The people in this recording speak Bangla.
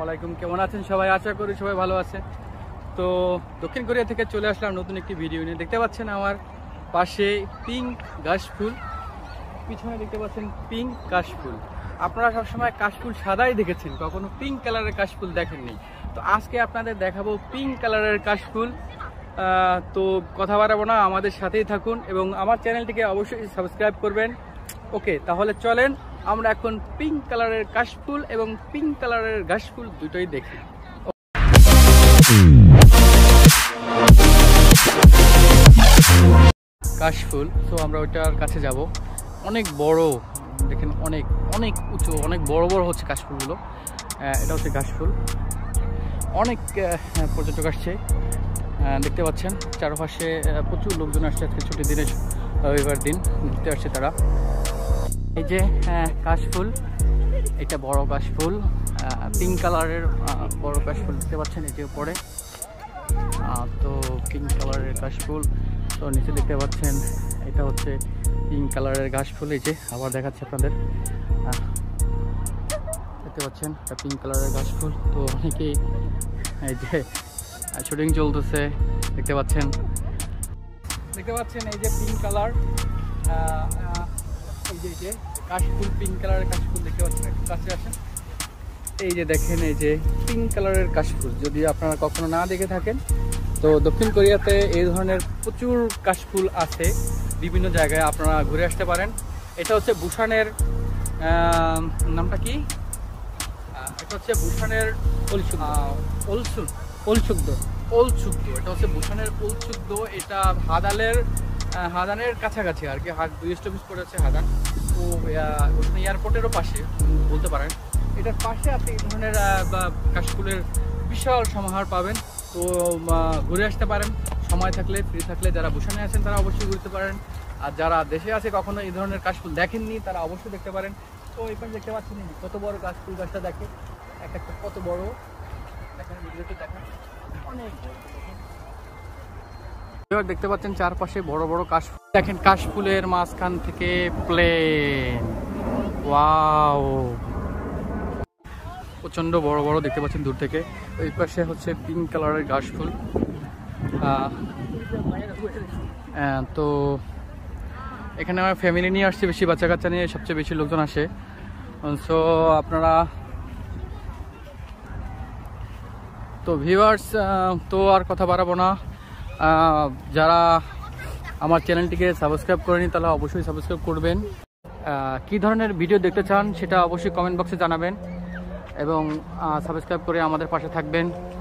আলাইকুম, কেমন আছেন সবাই? আশা করি সবাই ভালো আছে। তো দক্ষিণ কোরিয়া থেকে চলে আসলাম নতুন একটি ভিডিও নিয়ে। দেখতে পাচ্ছেন আমার পাশে পিঙ্ক কাশফুল, পিছনে দেখতে পাচ্ছেন পিঙ্ক কাশফুল। আপনারা সবসময় কাশফুল সাদাই দেখেছেন, কখনো পিঙ্ক কালারের কাশফুল দেখেননি। তো আজকে আপনাদের দেখাবো পিঙ্ক কালারের কাশফুল। তো কথা বাড়াবো না, আমাদের সাথেই থাকুন এবং আমার চ্যানেলটিকে অবশ্যই সাবস্ক্রাইব করবেন। ওকে, তাহলে চলেন আমরা এখন পিঙ্ক কালারের কাশফুল এবং পিঙ্ক কালারের ঘাসফুল দুটোই দেখি। কাশফুল, তো আমরা ওইটার কাছে যাব। অনেক বড়, দেখেন অনেক অনেক উঁচু, অনেক বড় বড় হচ্ছে কাশফুলগুলো। এটা হচ্ছে ঘাসফুল। অনেক পর্যটক আসছে, দেখতে পাচ্ছেন চারপাশে প্রচুর লোকজন আসছে। আজকে ছুটির দিনে, রবিবার দিন ঘুরতে আসছে তারা। এই যে কাশফুল, এটা বড় কাশফুল, পিঙ্ক কালারের বড় কাশফুল দেখতে পাচ্ছেন এই যে উপরে। তো পিঙ্ক কালারের কাশফুল, তো নিচে দেখতে পাচ্ছেন এটা হচ্ছে পিঙ্ক কালারের ঘাসফুল। এই যে আবার দেখাচ্ছে আপনাদের, দেখতে পাচ্ছেন এটা পিঙ্ক কালারের ঘাসফুল। তো অনেকেই এই যে শুটিং চলতেছে, দেখতে পাচ্ছেন এই যে পিঙ্ক কালার, এই যে কাশফুল, পিঙ্ক কালারের কাশফুল দেখতে পাচ্ছেন। একটু কাছে আসেন, এই যে দেখেন এই যে পিঙ্ক কালারের কাশফুল। যদি আপনারা কখনো না দেখে থাকেন, তো দক্ষিণ কোরিয়াতে এই ধরনের প্রচুর কাশফুল আছে বিভিন্ন জায়গায়, আপনারা ঘুরে আসতে পারেন। এটা হচ্ছে বুসানের, নামটা কি? এটা হচ্ছে বুসানের ওলসুকদো। এটা হচ্ছে বুসানের ওলসুকদো। এটা হাদানের কাছাকাছি আর কি, 2 স্টপেজ পড়ে আছে হাদান। তো এয়ারপোর্টেরও পাশে বলতে পারেন। এটার পাশে আপনি এই ধরনের কাশফুলের বিশাল সমাহার পাবেন। তো ঘুরে আসতে পারেন সময় থাকলে, ফ্রি থাকলে। যারা বুসানে আছেন তারা অবশ্যই ঘুরতে পারেন, আর যারা দেশে আছে কখনো এই ধরনের কাশফুল দেখেননি তারা অবশ্যই দেখতে পারেন। তো এখানে দেখতে পাচ্ছেন কত বড় কাশফুল গাছটা, দেখে এক একটা কত বড়, দেখেন ভিডিওতে দেখেন অনেক বড়। এবার দেখতে পাচ্ছেন চারপাশে বড় বড় কাশফুল, দেখেন কাশফুলের মাঝখান থেকে প্লেন। ওয়াও, প্রচন্ড বড় বড় দেখতে পাচ্ছেন দূর থেকে। ওই পাশে হচ্ছে পিঙ্ক কালারের ঘাসফুল। তো এখানে আমার ফ্যামিলি নিয়ে আসছে, বেশি বাচ্চা কাচ্চা নিয়ে সবচেয়ে বেশি লোকজন আসে। সো আপনারা তো ভিউয়ার্স, তো আর কথা বাড়াবো না। যারা আমার চ্যানেলটিকে সাবস্ক্রাইব করেনি তারা অবশ্যই সাবস্ক্রাইব করবেন। কী ধরনের ভিডিও দেখতে চান সেটা অবশ্যই কমেন্ট বক্সে জানাবেন এবং সাবস্ক্রাইব করে আমাদের পাশে থাকবেন।